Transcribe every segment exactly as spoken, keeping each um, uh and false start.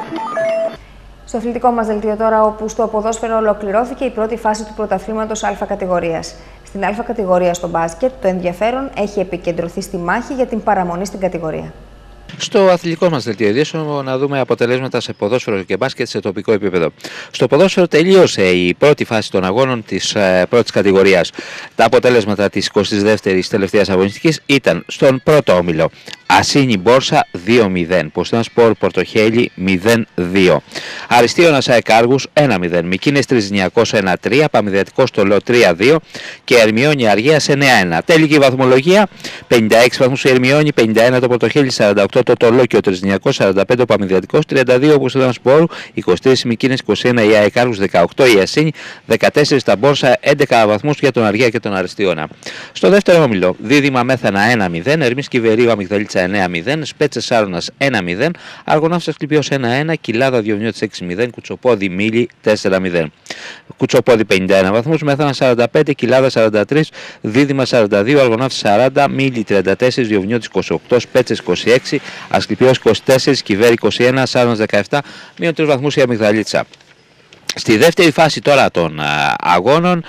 Στο αθλητικό μας δελτίο τώρα, όπου στο ποδόσφαιρο ολοκληρώθηκε η πρώτη φάση του πρωταθλήματος Α κατηγορίας. Στην Α κατηγορία στο μπάσκετ, το ενδιαφέρον έχει επικεντρωθεί στη μάχη για την παραμονή στην κατηγορία. Στο αθλητικό μας δελτίο ειδήσεων να δούμε αποτελέσματα σε ποδόσφαιρο και μπάσκετ σε τοπικό επίπεδο. Στο ποδόσφαιρο τελείωσε η πρώτη φάση των αγώνων της ε, πρώτης κατηγορίας. Τα αποτελέσματα της εικοστής δεύτερης τελευταίας αγωνιστικής ήταν στον πρώτο όμιλο. Ασίνη Μπόρσα δύο μηδέν, Ποστινά Σπορ Πορτοχέλη μηδέν δύο, Αριστείωνας ΑΕΚ Άργους ένα μηδέν, Μικίνες Τριζηνιακός ένα τρία, Παμηδιατικός Στολό τρία δύο και Ερμιώνη Αργίας εννέα ένα. Τελική βαθμολογία: πενήντα έξι βαθμούς η Ερμιώνη, πενήντα ένα το Πορτοχέλη, σαράντα οκτώ το Τολό και ο Τριζηνιακός, σαράντα πέντε ο Παμηδιατικός, τριάντα δύο ο Ποστινά Σπορ, είκοσι τρία οι Μικίνες, είκοσι ένα η ΑΕΚ Άργους, δεκαοκτώ η Ασίνη, δεκατέσσερα τα Μπόρσα, έντεκα βαθμούς για τον Αργία και τον Αριστείωνα. Στο δεύτερο όμιλο, Δίδυμα Μέθανα ένα μηδέν, Ερμής Κιβερίου Αμυγδαλίτσα εννέα μηδέν, Σπέτσες Σάρωνας ένα μηδέν, Αργοναύτας Κλιπιός ένα ένα, Κοιλάδα Διονιώτης έξι μηδέν, Κουτσοπόδι Μήλι τέσσερα μηδέν. Κουτσοπόδι πενήντα ένα βαθμούς, Μέθανα σαράντα πέντε, Κοιλάδα σαράντα τρία, Δίδυμα σαράντα δύο, Αργοναύτας σαράντα, Μήλι τριάντα τέσσερα, Διονιώτης είκοσι οκτώ, Σπέτσες είκοσι έξι, Ασκλιπιός είκοσι τέσσερα, Κιβέρι είκοσι ένα, Σάρωνας δεκαεπτά, μείον τρεις βαθμούς η Αμυγδαλίτσα. Στη δεύτερη φάση τώρα των α, αγώνων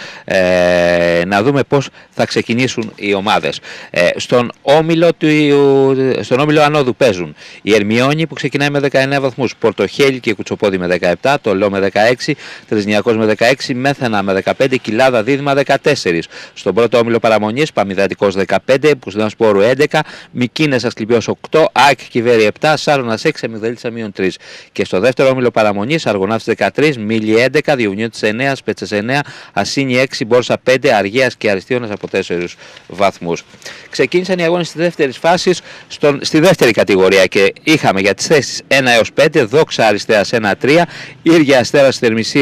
ε, να δούμε πώς θα ξεκινήσουν οι ομάδες. Ε, στον, όμιλο του, στον όμιλο Ανόδου παίζουν η Ερμιώνη που ξεκινάει με δεκαεννέα βαθμούς, Πορτοχέλη και Κουτσοπόδι με δεκαεπτά, Τολό με δεκαέξι, Τριζηνιακός με δεκαέξι, Μέθανα με δεκαπέντε, Κοιλάδα Δίδυμα δεκατέσσερα. Στον πρώτο όμιλο παραμονής Παμηδιατικός δεκαπέντε, Ποστινά Σπόρου έντεκα, Μικίνες Ασκλιπιός οκτώ, ΑΕΚ Κιβέρι επτά, Σάρωνας έξι, Αμυγδαλίτσα μείον τρία. Και στο δεύτερο όμιλο παραμονής Αργοναύτης δεκατρία, Μήλι έντεκα, Διονιώτης εννέα, Σπέτσες εννέα, Ασίνη έξι, Μπόρσα πέντε, Αργίας και Αριστείωνας από τέσσερις βαθμούς. Ξεκίνησαν οι αγώνες στη δεύτερη φάση στον, στη δεύτερη κατηγορία και είχαμε για τις θέσεις ένα έως πέντε Δόξα Αριστείας ένα τρία, Ήρια Αστέρας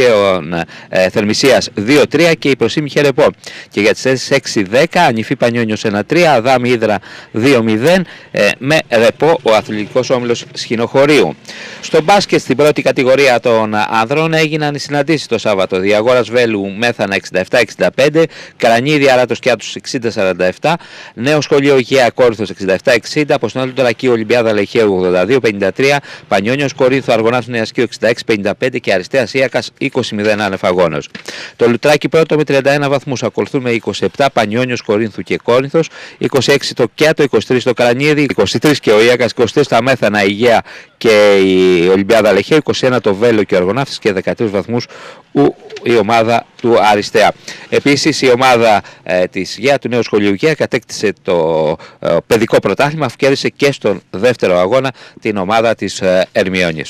ε, Θερμισίας δύο τρία και η Προσήμη Χερεπό. Και για τις θέσεις έξι δέκα Ανιφή Πανιόνιος ένα τρία, Αδάμι Ήδρα δύο μηδέν ε, με ρεπό ο αθλητικός όμιλος Σχοινοχωρίου. Στο μπάσκετ στην πρώτη κατηγορία των ανδρών έγιναν οι συναντήσεις το Σάββατο. Διαγόρας Βέλου Μέθανα εξήντα επτά εξήντα πέντε, Κρανίδη Αράτος Κιάτους εξήντα σαράντα επτά, Νέο Σχολείο Υγεία Κόρινθος εξήντα επτά εξήντα, Αποστολή του Λακίου Ολυμπιάδα Λεχαίου ογδόντα δύο πενήντα τρία, Πανιόνιος Κορίνθου Αργοναύτης Νεασκείου εξήντα έξι πενήντα πέντε και Αριστείας Ίακας είκοσι μηδέν άνευ αγώνος. Το Λουτράκι πρώτο με τριάντα ένα βαθμούς, ακολουθούν με είκοσι επτά Πανιόνιος Κορίνθου και Κόρινθος, είκοσι έξι το Κιάτο, είκοσι τρία το Κρανίδη, είκοσι τρία και ο Ίακας, είκοσι τρία τα Μέθανα Υγεία και η Ολυμπιάδα Λεχαίου, είκοσι ένα το Βέλο και ο Αργοναύτης και δεκατρείς βαθμούς η ομάδα του Αριστεία. Επίσης η ομάδα ε, της ΓΕΑ του Νέου Σχολείου Υγεία κατέκτησε το ε, παιδικό πρωτάθλημα, αφού κέρδισε και στον δεύτερο αγώνα την ομάδα της ε, Ερμιώνης.